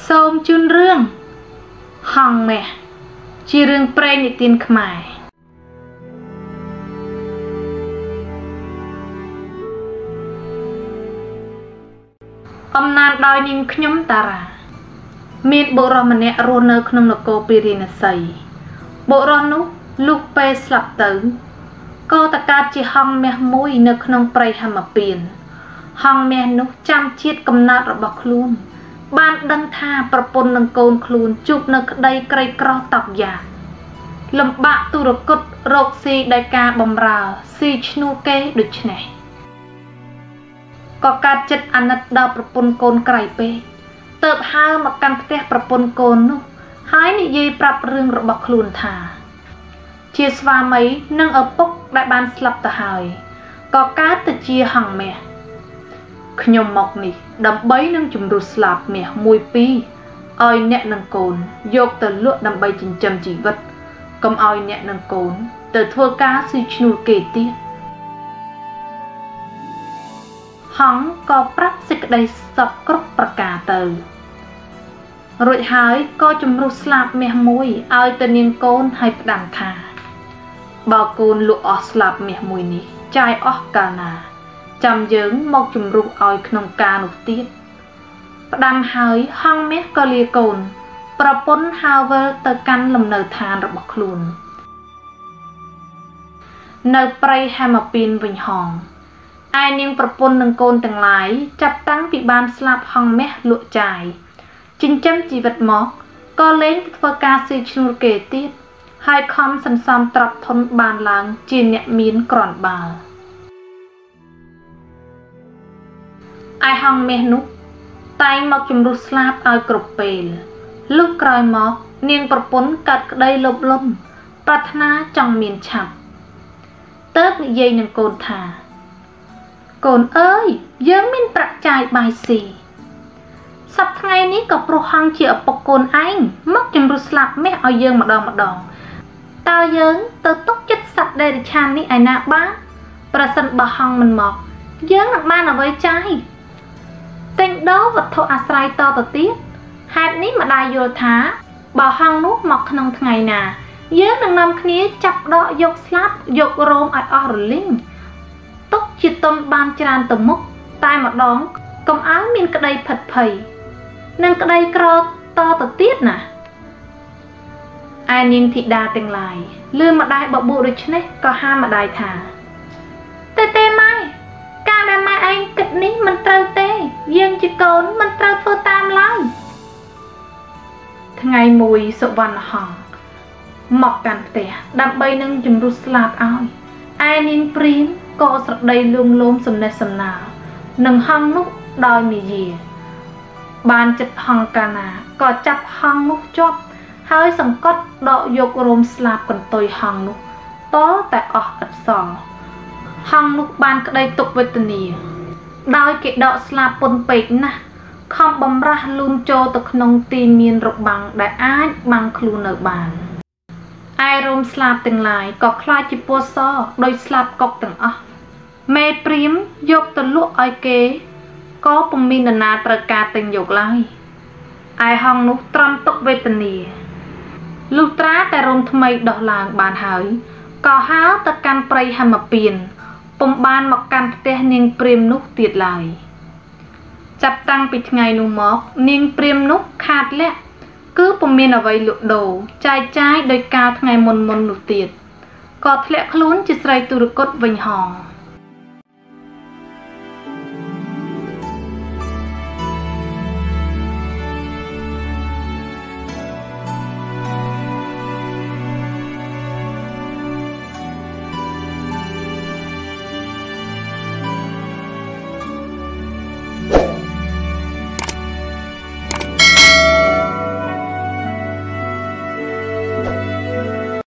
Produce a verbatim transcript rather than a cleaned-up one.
សូមជូនរឿងហងម៉ែជារឿងព្រេងនិទានខ្មែរអំណាចដោយនាងខ្ញុំតារាមានបុរសម្នាក់រស់នៅក្នុងនគរពារាណសីបុរសនោះលុះពេលស្លាប់ទៅក៏តកើតជាហង្សមាសមួយនៅក្នុងព្រៃហមពៀនហង្សមាសនោះចាំជាតិកំណើតរបស់ខ្លួនបានដឹងថាប្រពន្ធនឹងកូនខ្លួនជួបនៅក្តីក្រីក្រតប់យ៉ាលំបាកទុរគតរោគស៊ីដោយការបំរើស៊ីឈ្នួលគេដូច្នេះក៏កើតចិត្តអាណិតដល់ប្រពន្ធកូនក្រៃពេកទៅហើមកកាន់ផ្ទះប្រពន្ធកូននោះហើយនិយាយប្រាប់រឿងរបស់ខ្លួនថាជាស្វាមីនិងឪពុកដែលបានស្លាប់ទៅហើយក៏កើតទៅជាហង្សមាសខ្ញុំមកនេះដើម្បីនឹងជំរុះស្លាប់មាសមួយពីរឲ្យអ្នកនិងកូនយកទៅលក់ដើម្បីចិញ្ចឹមជីវិតកុំឲ្យអ្នកនិងកូនទៅធ្វើការស៊ីឈ្នួលគេទៀតហង្សក៏ប្រាប់សេចក្តីសុខគ្រប់ប្រការទៅរួចហើយក៏ជំរុះស្លាប់មាសមួយឲ្យទៅនាងកូនឲ្យផ្ដាំថាបើកូនលក់អស់ស្លាប់មាសមួយនេះចាយអស់កាលណាចាំយើងមកជំរុះឲ្យក្នុងការនោះទៀតផ្ដាំហើយហង្សមាសក៏លាកូនប្រពន្ធហើវិលទៅកាន់លំនៅឋានរបស់ខ្លួននៅព្រៃហមពៀនវិញហងឯនាងប្រពន្ធនិងកូនទាំងឡាយចាប់តាំងពីបានស្លាប់ហង្សមាសលក់ចាយចិញ្ចឹមជីវិតមកក៏លែងធ្វើការស៊ីឈ្នួលគេទៀតហើយខំសន្សំទ្រព្យធនបានឡើងជាអ្នកមានគ្រាន់បើឯហង្សមាសនោះតែងមកជំរុះស្លាប់ឲ្យគ្រប់ពេលលុះក្រោយមកនាងប្រពន្ធកាត់ក្តីលោភលន់ប្រាថ្នាចង់មានឆាប់ទើបនិយាយនឹងកូនថាកូនអើយយើងមានប្រាក់ចាយបាយស៊ីសប្តាហ៍ថ្ងៃនេះក៏ព្រោះហង្សជាឪពុកកូនឯងមកជំរុះស្លាប់មាសឲ្យយើងម្ដងម្ដងតើយើងទៅទុកចិត្តសត្វដេរឆាននេះឯណាបានប្រសិនបើហង្សមិនមកយើងនឹងបានអ្វីចាយតែងដោវត្ថុអាស្រ័យតទៅទៀតហេតុនេះម្ដាយយល់ថាបើហង្សនោះមកក្នុងថ្ងៃណាយើងនឹងនាំគ្នាចាប់ដកយកស្លាប់យករោមឲ្យអស់រលីងទុកជាទុនបានច្រើនទៅមុខតែម្ដងកុំឲ្យមានក្តីផិតភ័យនិងក្តីក្រតទៅទៀតណាឯនាងធីតាទាំងឡាយលឺម្ដាយបបួលដូច្នេះក៏ហាមម្ដាយថាទេទេម៉ែការដែលម៉ែឯងគិតនេះមិនត្រូវទេយើងជាកូនមិនត្រូវធ្វើតាមឡើយថ្ងៃមួយសុវណ្ណហង្សមកកាន់ផ្ទះដើម្បីនឹងជំរុះស្លាប់ឲ្យឯនាងព្រានក៏ស្រដីលួងលោមសំណេះសំណាលនឹងហង្សនោះដោយមាយាបានចិត្តហង្សកាលណាក៏ចាប់ហង្សនោះជាប់ហើយសង្កត់ដកយករោមស្លាប់កន្ទុយហង្សនោះតតែអស់ឥតសល់ហង្សនោះបានក្តីទុក្ខវេទនាដោយគេដកស្លាប់ពុនពេកណាស់ខំបំរាស់លូនចូលទៅក្នុងទីមានរបាំងដែលអាចបាំងខ្លួននៅបានឯរោមស្លាប់ទាំងឡាយក៏ខ្លាចជាពណ៌សដោយស្លាប់កុកទាំងអស់មេព្រាមយកទៅលក់ឲ្យគេក៏ពុំមាននរណាត្រូវការទិញយកឡើយឯហង្សនោះទ្រាំទុក្ខវេទនាលុះត្រាតែរោមថ្មីដោះឡើងបានហើយក៏ហើរទៅកាន់ព្រៃហមពៀនពុំបានមកកាន់ផ្ទះនាងព្រាមនោះទៀតឡើយចាប់តាំងពីថ្ងៃនោះមកនាងព្រាមនោះខាតលក្ខគឺពុំមានអ្វីលក់ដូរចាយចាយដោយការថ្ងៃមុនមុននោះទៀតក៏ធ្លាក់ខ្លួនជាស្រីទុរគតវិញហង